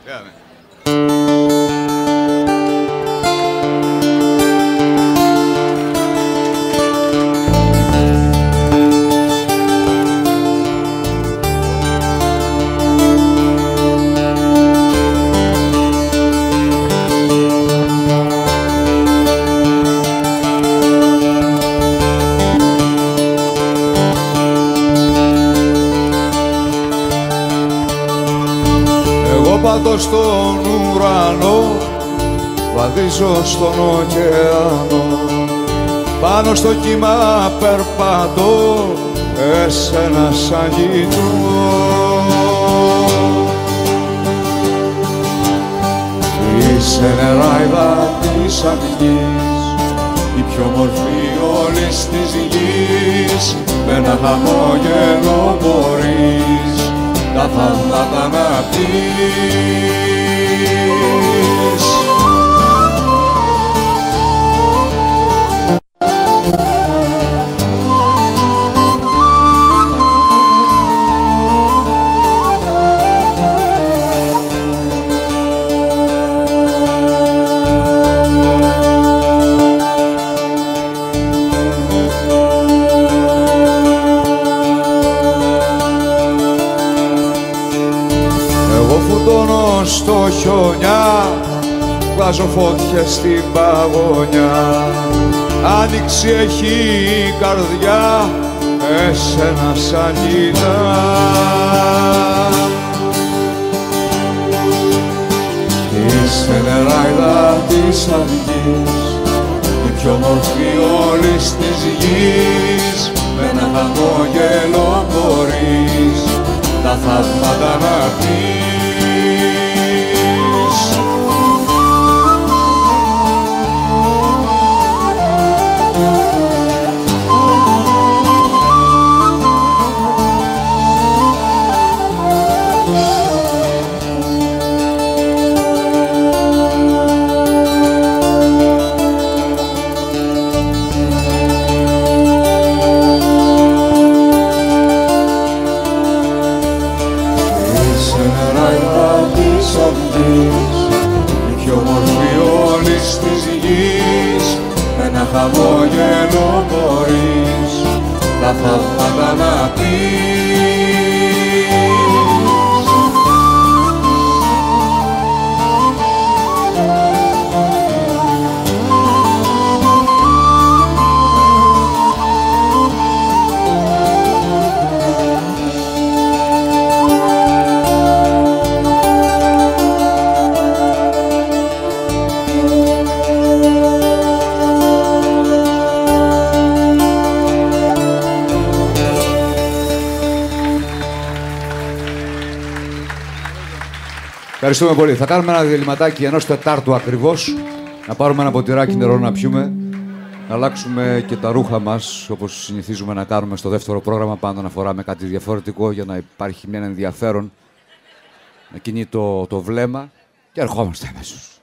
Πατώ στον ουρανό, βαδίζω στον ωκεανό, πάνω στο κύμα περπατώ, εσένα σαν κοιτώ. Είσαι νεράιδα της αυγής, η πιο μορφή όλης της γης, με ένα χαμόγελο μπορείς τα θαύματα να πεις. Στο χιόνια βάζω φωτιές στην παγωνιά, άνοιξη έχει η καρδιά, εσένα σαν κοιτά. Είσαι νεράιδα της αυγής, η πιο μορφή όλης της γης, με ένα χαμόγελο μπορείς τα θαύματα να πεις. Η πιο μορφή όλης της γης, με ένα χαμόγελο μπορείς τα θαύματα να πεις. Ευχαριστούμε πολύ. Θα κάνουμε ένα διαλυματάκι ενός τετάρτου ακριβώς. Να πάρουμε ένα ποτηράκι νερό να πιούμε. Να αλλάξουμε και τα ρούχα μας, όπως συνηθίζουμε να κάνουμε στο δεύτερο πρόγραμμα. Πάντα να φοράμε κάτι διαφορετικό για να υπάρχει ένα ενδιαφέρον. Να κινεί το βλέμμα. Και ερχόμαστε αμέσως.